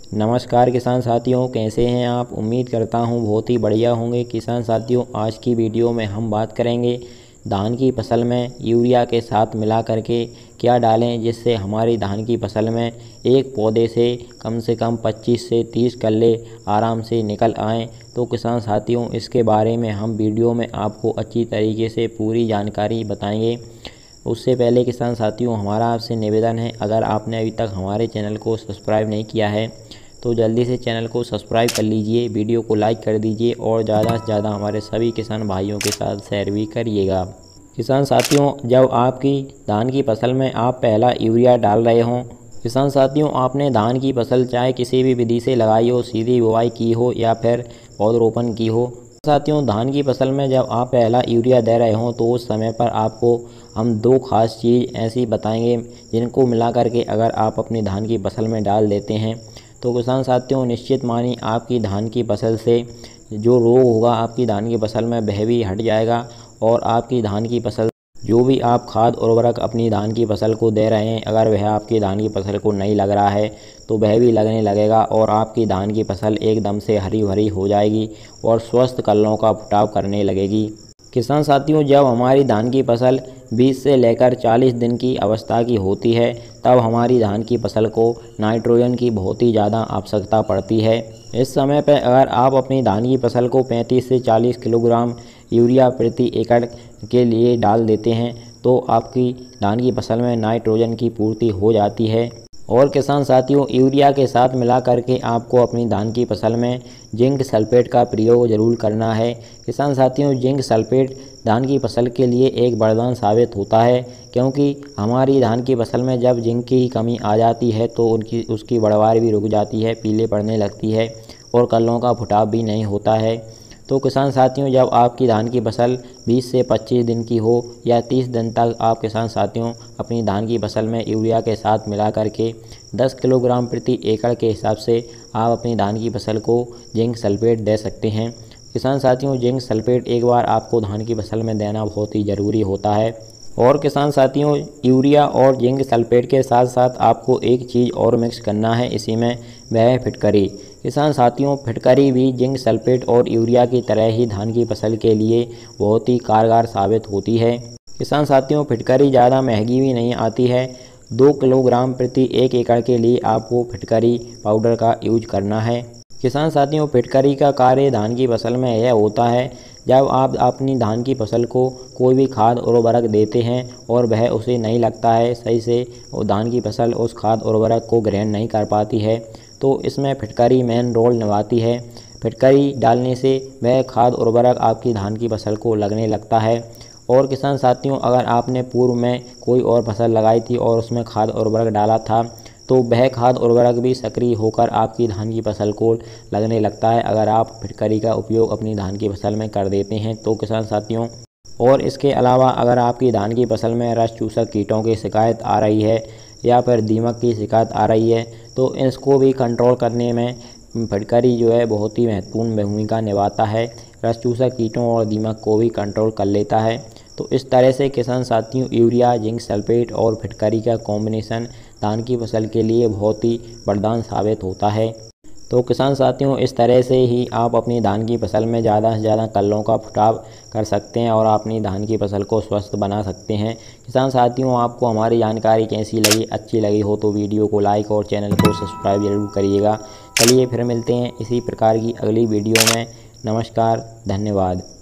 नमस्कार किसान साथियों, कैसे हैं आप। उम्मीद करता हूं बहुत ही बढ़िया होंगे। किसान साथियों, आज की वीडियो में हम बात करेंगे धान की फसल में यूरिया के साथ मिला करके क्या डालें जिससे हमारी धान की फसल में एक पौधे से कम 25 से 30 कल्ले आराम से निकल आएँ। तो किसान साथियों, इसके बारे में हम वीडियो में आपको अच्छी तरीके से पूरी जानकारी बताएंगे। उससे पहले किसान साथियों, हमारा आपसे निवेदन है, अगर आपने अभी तक हमारे चैनल को सब्सक्राइब नहीं किया है तो जल्दी से चैनल को सब्सक्राइब कर लीजिए, वीडियो को लाइक कर दीजिए और ज़्यादा से ज़्यादा हमारे सभी किसान भाइयों के साथ शेयर भी करिएगा। किसान साथियों, जब आपकी धान की फसल में आप पहला यूरिया डाल रहे हों, किसान साथियों आपने धान की फसल चाहे किसी भी विधि से लगाई हो, सीधी बुवाई की हो या फिर पौधरोपण की हो, साथियों धान की फसल में जब आप पहला यूरिया दे रहे हों तो उस समय पर आपको हम दो खास चीज़ ऐसी बताएंगे जिनको मिला करके अगर आप अपनी धान की फसल में डाल देते हैं तो किसान साथियों निश्चित मानिए आपकी धान की फसल से जो रोग होगा आपकी धान की फसल में वह भी हट जाएगा और आपकी धान की फसल जो भी आप खाद उर्वरक अपनी धान की फसल को दे रहे हैं अगर वह आपकी धान की फसल को नहीं लग रहा है तो वह भी लगने लगेगा और आपकी धान की फसल एकदम से हरी भरी हो जाएगी और स्वस्थ कल्लों का फुटाव करने लगेगी। किसान साथियों, जब हमारी धान की फसल 20 से लेकर 40 दिन की अवस्था की होती है तब हमारी धान की फसल को नाइट्रोजन की बहुत ही ज़्यादा आवश्यकता पड़ती है। इस समय पर अगर आप अपनी धान की फसल को 35 से 40 किलोग्राम यूरिया प्रति एकड़ के लिए डाल देते हैं तो आपकी धान की फसल में नाइट्रोजन की पूर्ति हो जाती है। और किसान साथियों, यूरिया के साथ मिला करके आपको अपनी धान की फसल में जिंक सल्फेट का प्रयोग जरूर करना है। किसान साथियों, जिंक सल्फेट धान की फसल के लिए एक वरदान साबित होता है क्योंकि हमारी धान की फसल में जब जिंक की कमी आ जाती है तो उसकी बढ़वार भी रुक जाती है, पीले पड़ने लगती है और कल्लों का फुटाव भी नहीं होता है। तो किसान साथियों, जब आपकी धान की फसल 20 से 25 दिन की हो या 30 दिन तक आप किसान साथियों अपनी धान की फसल में यूरिया के साथ मिला करके 10 किलोग्राम प्रति एकड़ के हिसाब से आप अपनी धान की फसल को जिंक सल्फेट दे सकते हैं। किसान साथियों, जिंक सल्फेट एक बार आपको धान की फसल में देना बहुत ही ज़रूरी होता है। और किसान साथियों, यूरिया और जिंक सल्फेट के साथ साथ आपको एक चीज़ और मिक्स करना है इसी में, वह है फिटकरी। किसान साथियों, फिटकरी भी जिंक सल्फेट और यूरिया की तरह ही धान की फसल के लिए बहुत ही कारगर साबित होती है। किसान साथियों, फिटकरी ज़्यादा महंगी भी नहीं आती है। 2 किलोग्राम प्रति 1 एकड़ के लिए आपको फिटकरी पाउडर का यूज करना है। किसान साथियों, फिटकरी का कार्य धान की फसल में यह होता है, जब आप अपनी धान की फसल को कोई भी खाद उर्वरक देते हैं और वह उसे नहीं लगता है सही से, और धान की फसल उस खाद उर्वरक को ग्रहण नहीं कर पाती है तो इसमें फिटकरी मेन रोल निभाती है। फिटकरी डालने से वह खाद उर्वरक आपकी धान की फसल को लगने लगता है। और किसान साथियों, अगर आपने पूर्व में कोई और फसल लगाई थी और उसमें खाद उर्वरक डाला था तो वह खाद उर्वरक भी सक्रिय होकर आपकी धान की फसल को लगने लगता है अगर आप फिटकरी का उपयोग अपनी धान की फसल में कर देते हैं तो किसान साथियों। और इसके अलावा अगर आपकी धान की फसल में रस चूसक कीटों की शिकायत आ रही है या फिर दीमक की शिकायत आ रही है तो इसको भी कंट्रोल करने में फिटकरी जो है बहुत ही महत्वपूर्ण भूमिका निभाता है। रस चूसक कीटों और दीमक को भी कंट्रोल कर लेता है। तो इस तरह से किसान साथियों, यूरिया, जिंक सल्फेट और फिटकरी का कॉम्बिनेशन धान की फसल के लिए बहुत ही वरदान साबित होता है। तो किसान साथियों, इस तरह से ही आप अपनी धान की फसल में ज़्यादा से ज़्यादा कल्लों का फुटाव कर सकते हैं और अपनी धान की फसल को स्वस्थ बना सकते हैं। किसान साथियों, आपको हमारी जानकारी कैसी लगी, अच्छी लगी हो तो वीडियो को लाइक और चैनल को सब्सक्राइब जरूर करिएगा। चलिए फिर मिलते हैं इसी प्रकार की अगली वीडियो में। नमस्कार, धन्यवाद।